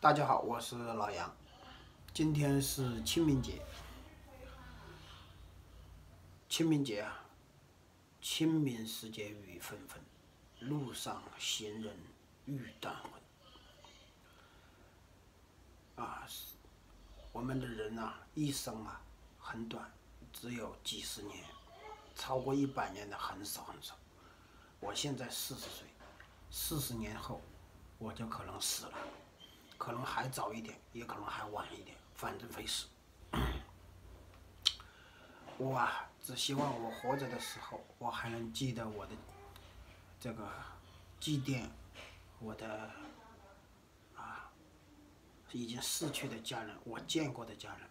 大家好，我是老杨。今天是清明节。清明节啊，清明时节雨纷纷，路上行人欲断魂。我们的人啊，一生啊很短，只有几十年，超过100年的很少很少。我现在40岁，40年后我就可能死了，可能还早一点，也可能还晚一点，反正会死。我啊，只希望我活着的时候，我还能记得我的这个祭奠我的已经逝去的家人，我见过的家人。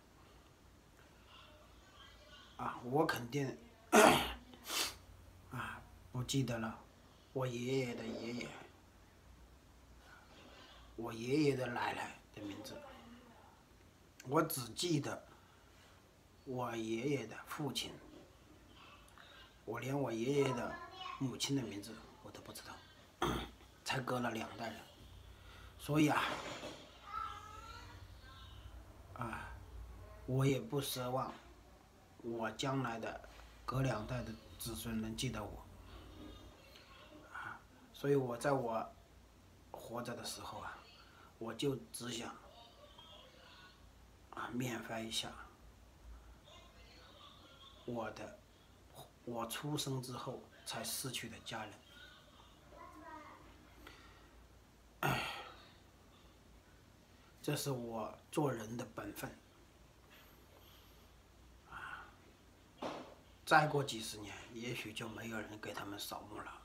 我肯定不记得了我爷爷的爷爷，我爷爷的奶奶的名字，我只记得我爷爷的父亲，我连我爷爷的母亲的名字我都不知道，才隔了2代人。所以我也不奢望我将来的隔2代的子孙能记得我。所以我在我活着的时候我就只想缅怀一下我出生之后才逝去的家人。这是我做人的本分。再过几十年，也许就没有人给他们扫墓了，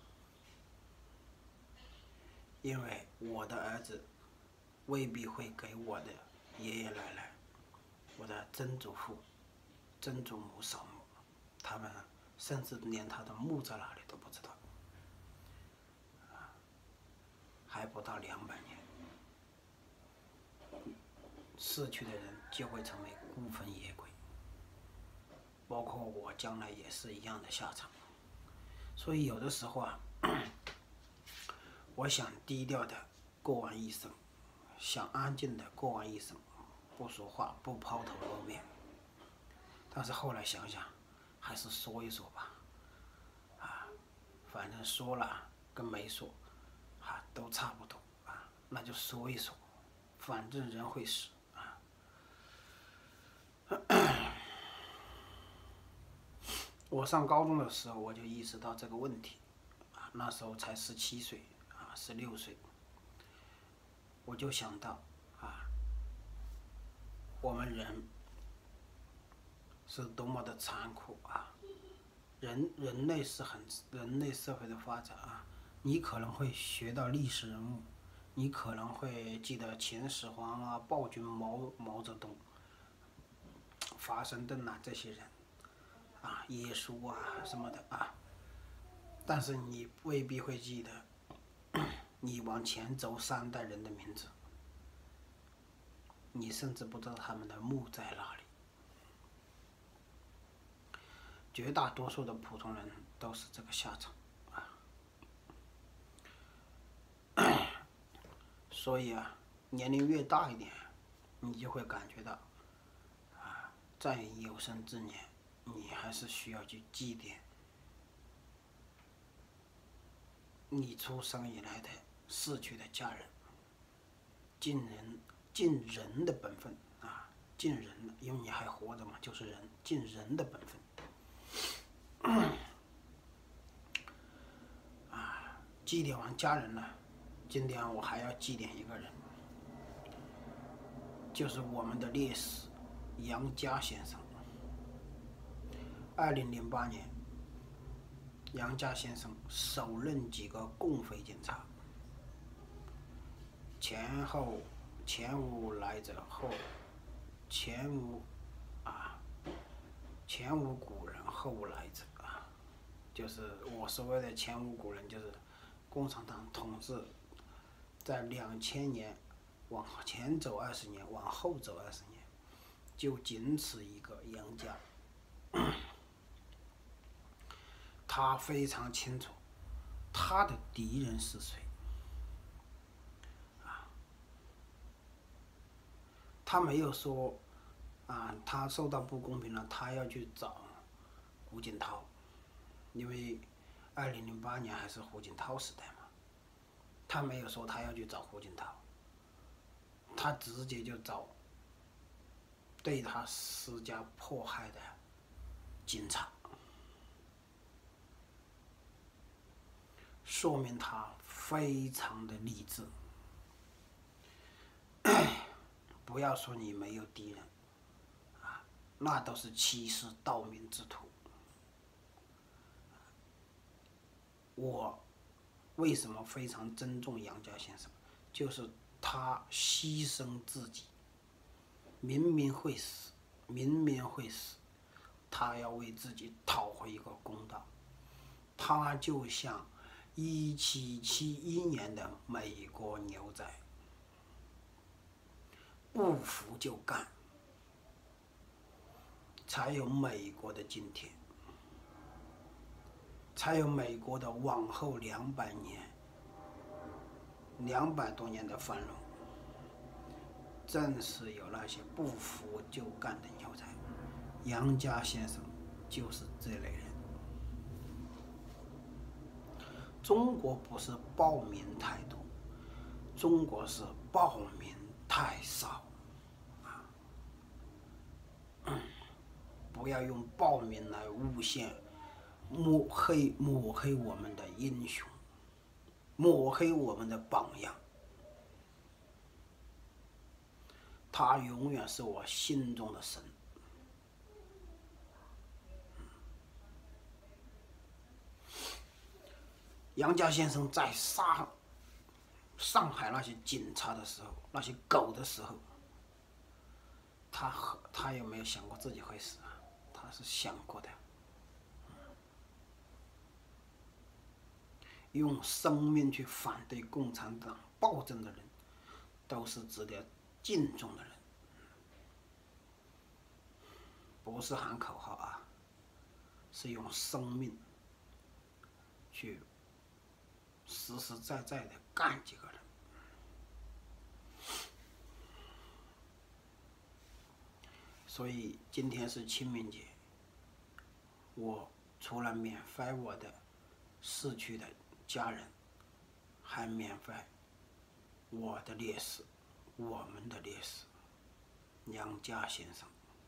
因为我的儿子未必会给我的爷爷奶奶、我的曾祖父、曾祖母扫墓，他们甚至连他的墓在哪里都不知道。还不到200年，逝去的人就会成为孤坟野鬼，包括我将来也是一样的下场。所以有的时候我想低调的过完一生，想安静的过完一生，不说话，不抛头露面。但是后来想想，还是说一说吧。反正说了跟没说都差不多那就说一说，反正人会死我上高中的时候我就意识到这个问题，那时候才17岁16岁，我就想到我们人是多么的残酷人类社会的发展你可能会学到历史人物，你可能会记得秦始皇暴君毛泽东、华盛顿这些人耶稣什么的但是你未必会记得你往前走3代人的名字，你甚至不知道他们的墓在哪里。绝大多数的普通人都是这个下场所以年龄越大一点，你就会感觉到在有生之年，你还是需要去祭奠你出生以来的逝去的家人，尽人的本分尽人的，因为你还活着嘛，就是人，尽人的本分。祭奠完家人了，今天我还要祭奠一个人，就是我们的烈士杨家先生。2008年，杨家先生首任几个共匪警察，前无来者后，前无古人后无来者就是我所谓的前无古人，就是共产党统治在2000年往前走20年，往后走20年，就仅此一个杨家。他非常清楚他的敌人是谁他没有说他受到不公平了，他要去找胡锦涛，因为2008年还是胡锦涛时代嘛，他没有说他要去找胡锦涛，他直接就找对他施加迫害的警察，说明他非常的理智。不要说你没有敌人，那都是欺世盗名之徒。我为什么非常尊重杨家先生？就是他牺牲自己，明明会死，他要为自己讨回一个公道。他就像1771年的美国牛仔，不服就干，才有美国的今天，才有美国的往后200多年的繁荣。正是有那些不服就干的牛仔，杨家先生就是这类人。中国不是暴民太多，中国是暴民太少。不要用暴民来诬陷、抹黑我们的英雄，抹黑我们的榜样。他永远是我心中的神。杨家先生在杀上海那些警察的时候，那些狗的时候，他有没有想过自己会死啊？他是想过的。用生命去反对共产党暴政的人，都是值得敬重的人，不是喊口号啊，是用生命去实实在在的干几个人。所以今天是清明节，我除了缅怀我的逝去的家人，还缅怀我的烈士，我们的烈士杨家先生。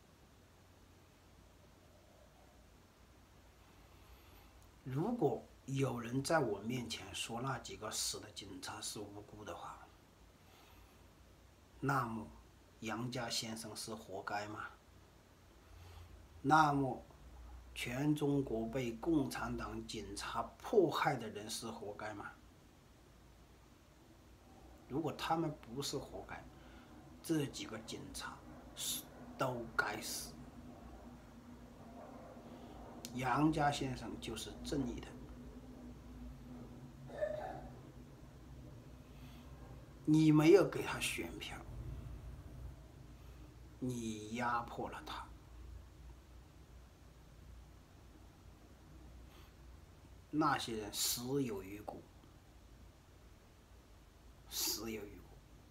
如果有人在我面前说那几个死的警察是无辜的话，那么杨家先生是活该吗？那么全中国被共产党警察迫害的人是活该吗？如果他们不是活该，这几个警察都该死。杨家先生就是正义的。你没有给他选票，你压迫了他。那些人死有余辜，死有余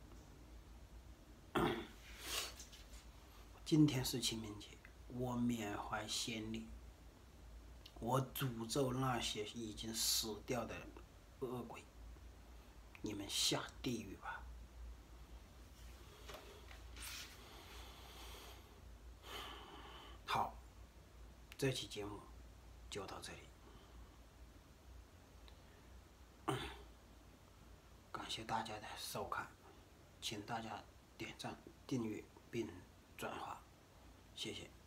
辜。今天是清明节，我缅怀先烈，我诅咒那些已经死掉的恶鬼，你们下地狱吧。好，这期节目就到这里。感谢大家的收看，请大家点赞、订阅并转发，谢谢。